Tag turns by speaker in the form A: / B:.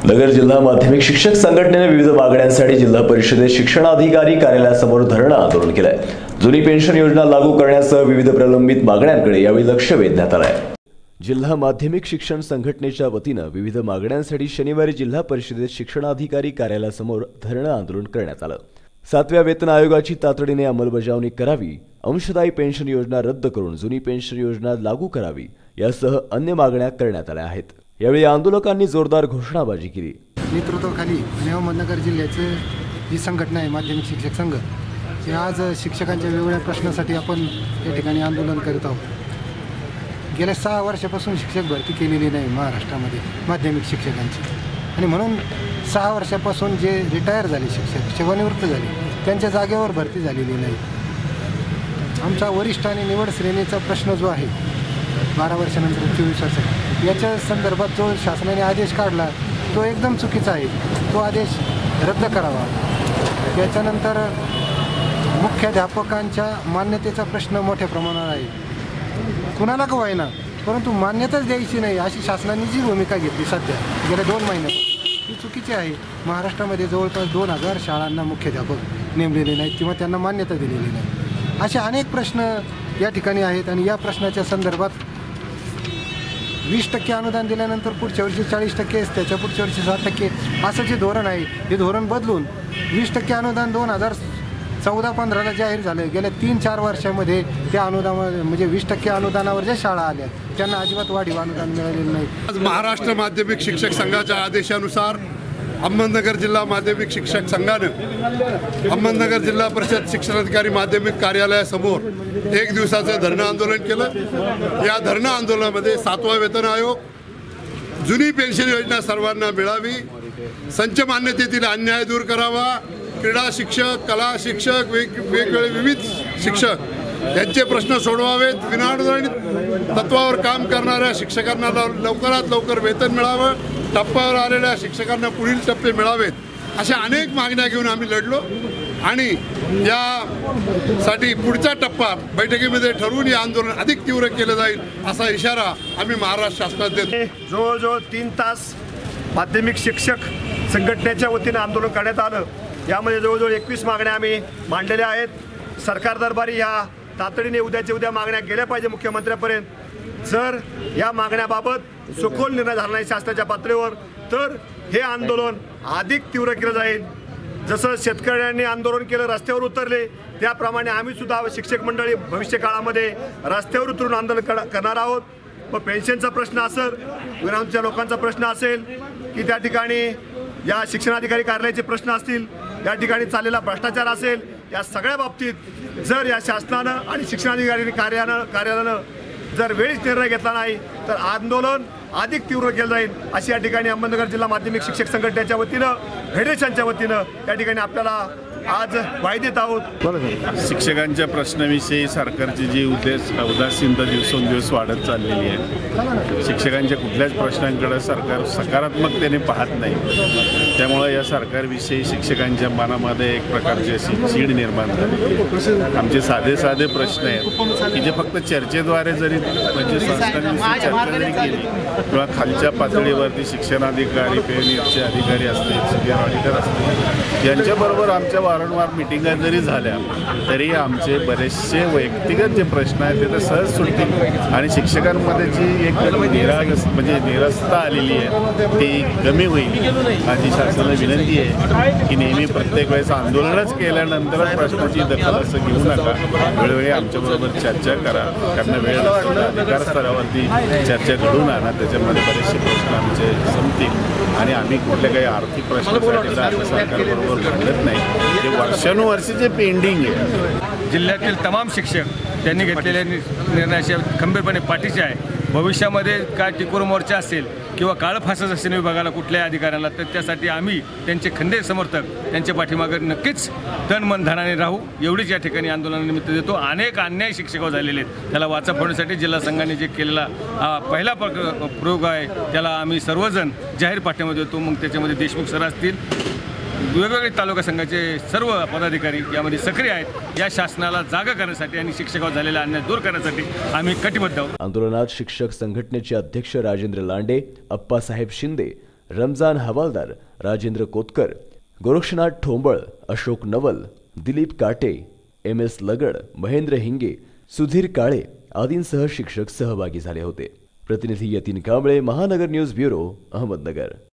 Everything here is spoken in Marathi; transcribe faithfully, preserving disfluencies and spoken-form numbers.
A: नगर जिल्हा माध्यमिक शिक्षक संघटनेने विविध मागण्यांसाठी जिल्हा परिषदेत शिक्षणाधिकारी कार्यालयासमोर धरणं आंदोलन केलंय। जुनी पेन्शन योजना लागू करण्यासह विविध प्रलंबित मागण्यांकडे यावेळी लक्ष वेधण्यात आलंय। जिल्हा माध्यमिक शिक्षण संघटनेच्या वतीनं विविध मागण्यांसाठी शनिवारी जिल्हा परिषदेत शिक्षणाधिकारी कार्यालयासमोर धरणं आंदोलन करण्यात आलं। सातव्या वेतन आयोगाची तातडीने अंमलबजावणी करावी, अंशदायी पेन्शन योजना रद्द करून जुनी पेन्शन योजना लागू करावी यासह अन्य मागण्या करण्यात आल्या आहेत। यावेळी आंदोलकांनी जोरदार घोषणाबाजी केली।
B: नेतृत्वाखाली आणि अहमदनगर जिल्ह्याचे जी संघटना आहे माध्यमिक शिक्षक संघ, हे आज शिक्षकांच्या वेगवेगळ्या प्रश्नासाठी आपण या ठिकाणी आंदोलन करत आहोत। गेल्या सहा वर्षापासून शिक्षक भरती केलेली नाही महाराष्ट्रामध्ये माध्यमिक शिक्षकांची, आणि म्हणून सहा वर्षापासून जे रिटायर झाले शिक्षक, सेवानिवृत्त झाले, त्यांच्या जागेवर भरती झालेली नाही। आमचा वरिष्ठ आणि निवड श्रेणीचा प्रश्न जो आहे बारा वर्षानंतर चोवीस वर्ष याच्या संदर्भात जो शासनाने आदेश काढला तो एकदम चुकीचा आहे। तो आदेश रद्द करावा। त्याच्यानंतर मुख्याध्यापकांच्या मान्यतेचा प्रश्न मोठ्या प्रमाणावर आहे। कुणाला का होईना परंतु मान्यताच द्यायची नाही अशी शासनाने जी भूमिका घेतली सध्या गेल्या दोन महिन्यात, ती चुकीची आहे। महाराष्ट्रामध्ये जवळपास दोन हजार शाळांना मुख्याध्यापक नेमलेले नाहीत किंवा त्यांना मान्यता दिलेली नाही। असे अनेक प्रश्न या ठिकाणी आहेत आणि या प्रश्नाच्या संदर्भात वीस टक्के अनुदान दिल्यानंतर पुढच्या वर्षी चाळीस टक्के, त्याच्या पुढच्या वर्षी साठ टक्के असं जे धोरण आहे हे धोरण बदलून वीस टक्के अनुदान दोन हजार चौदा पंधराला जाहीर झालं। गेल्या तीन चार वर्षामध्ये त्या अनुदान म्हणजे वीस टक्के अनुदानावर ज्या शाळा आल्या त्यांना अजिबात वाढीव अनुदान मिळालेलं नाही।
C: आज महाराष्ट्र माध्यमिक शिक्षक संघाच्या आदेशानुसार अहमदनगर जिल्हा माध्यमिक शिक्षक संघानं अहमदनगर जिल्हा परिषद शिक्षणाधिकारी माध्यमिक कार्यालयासमोर एक दिवसाचं धरणं आंदोलन केलं। या धरणं आंदोलनामध्ये सातवा वेतन आयोग, जुनी पेन्शन योजना सर्वांना मिळावी, संच मान्यतेतील अन्याय दूर करावा, क्रीडा शिक्षक, कला शिक्षक, वेग वेगवेगळे विविध शिक्षक यांचे प्रश्न सोडवावेत, विनाअडचणी तत्वावर काम करणाऱ्या शिक्षकांना लवकरात लवकर वेतन मिळावं, टप्प्यावर आलेल्या शिक्षकांना पुढील टप्पे मिळावेत, अशा अनेक मागण्या घेऊन आम्ही लढलो आणि यासाठी पुढचा टप्पा बैठकीमध्ये ठरवून हे आंदोलन अधिक तीव्र केलं जाईल असा इशारा आम्ही महाराष्ट्र शासनात देतो।
D: जवळजवळ तीन तास माध्यमिक शिक्षक संघटनेच्या वतीनं आंदोलन करण्यात आलं। यामध्ये जवळजवळ एकवीस मागण्या आम्ही मांडलेल्या आहेत। सरकार दरबारी ह्या तातडीने उद्याच्या उद्या मागण्या गेल्या पाहिजे मुख्यमंत्र्यांपर्यंत। जर या मागण्याबाबत सखोल निर्णय झाला नाही शासनाच्या पातळीवर तर हे आंदोलन अधिक तीव्र केलं जाईल। जसं शेतकऱ्यांनी आंदोलन केलं, रस्त्यावर उतरले, त्याप्रमाणे आम्ही सुद्धा शिक्षक मंडळी भविष्य काळामध्ये रस्त्यावर उतरून आंदोलन करणार आहोत। व पेन्शनचा प्रश्न असेल, ग्रामच्या लोकांचा प्रश्न असेल की त्या ठिकाणी या शिक्षणाधिकारी कार्यालयाचे प्रश्न असतील, या ठिकाणी चाललेला भ्रष्टाचार असेल, या सगळ्या बाबतीत जर या शासनानं आणि शिक्षणाधिकारी कार्यालयानं कार्यालयानं जर वेळीच निर्णय घेतला नाही तर आंदोलन अधिक तीव्र केलं जाईल अशी या ठिकाणी अहमदनगर जिल्हा माध्यमिक शिक्षक संघटनेच्या वतीनं, फेडरेशनच्या वतीनं या ठिकाणी आपल्याला आज ग्वाही देत आहोत।
E: शिक्षकांच्या प्रश्नाविषयी सरकारची जी उद्देश उदासीनता दिवसेंदिवस वाढत चाललेली आहे। शिक्षकांच्या कुठल्याच प्रश्नांकडे सरकार सकारात्मकतेने पाहत नाही। त्यामुळे या सरकारविषयी शिक्षकांच्या मनामध्ये एक प्रकारची अशी चीड निर्माण झाली। आमचे साधे साधे प्रश्न आहेत की जे फक्त चर्चेद्वारे जरी म्हणजे संस्थांनी चर्चा जरी केली किंवा खालच्या पातळीवरती शिक्षणाधिकारी, पेनीचे अधिकारी असतील, सिनियर ऑडिटर असतील, यांच्याबरोबर आमच्या वारंवार मिटिंगा जरी झाल्या तरी आमचे बरेचसे वैयक्तिक जे प्रश्न आहेत ते तर सहज सुटतील आणि शिक्षकांमध्ये जी एक निरागस म्हणजे निरसता आलेली आहे ती कमी होईल। माझी शासनाला विनंती आहे की नेहमी प्रत्येक वेळेस आंदोलनच केल्यानंतरच प्रश्नाची दखल असं घेऊ नका, वेळोवेळी आमच्याबरोबर चर्चा करा, त्यांना वेळ अधिकार स्तरावरती चर्चा घडून आणा, त्याच्यामध्ये बरेचसे प्रश्न आमचे संपतील आणि आम्ही कुठल्या काही आर्थिक प्रश्नासाठी राज्य सरकारबरोबर भांडत नाही, ते वर्षानुवर्षीचे पेंडिंग आहे।
F: जिल्ह्यातील तमाम शिक्षक त्यांनी घेतलेल्या निर्णयाच्या खंबीरपणे पाठीचे आहे। भविष्यामध्ये काय टिकोर मोर्चा असेल किंवा काळं फासच असेल विभागाला कुठल्याही अधिकाऱ्याला तर त्यासाठी आम्ही त्यांचे खंदे समर्थक त्यांच्या पाठीमागे नक्कीच तन मन धनाने राहू एवढीच या ठिकाणी आंदोलनानिमित्त देतो। अनेक अन्याय शिक्षक झालेले आहेत, त्याला वाचा फोडण्यासाठी जिल्हा संघाने जे केलेला हा पहिला प्रयोग आहे त्याला आम्ही सर्वजण जाहीर पाठिंबा देतो। मग त्याच्यामध्ये देशमुख सर असतील, वेगवेगळे तालुका संघाचे सर्व पदाधिकारी यामध्ये सक्रिय आहेत। या शासनाला जागा करण्यासाठी आणि शिक्षकांवर झालेला अन्याय दूर करण्यासाठी आम्ही कटिबद्ध आहोत।
A: आंदोलनात शिक्षक संघटनेचे अध्यक्ष राजेंद्र लांडे, अप्पासाहेब शिंदे, रमजान हवालदार, राजेंद्र कोतकर, गोरक्षनाथ ठोंबळ, अशोक नवल, दिलीप काटे, एम एस लगड, महेंद्र हिंगे, सुधीर काळे आदींसह शिक्षक सहभागी झाले होते. प्रतिनिधी यतीन कांबळे, महानगर न्यूज ब्युरो, अहमदनगर.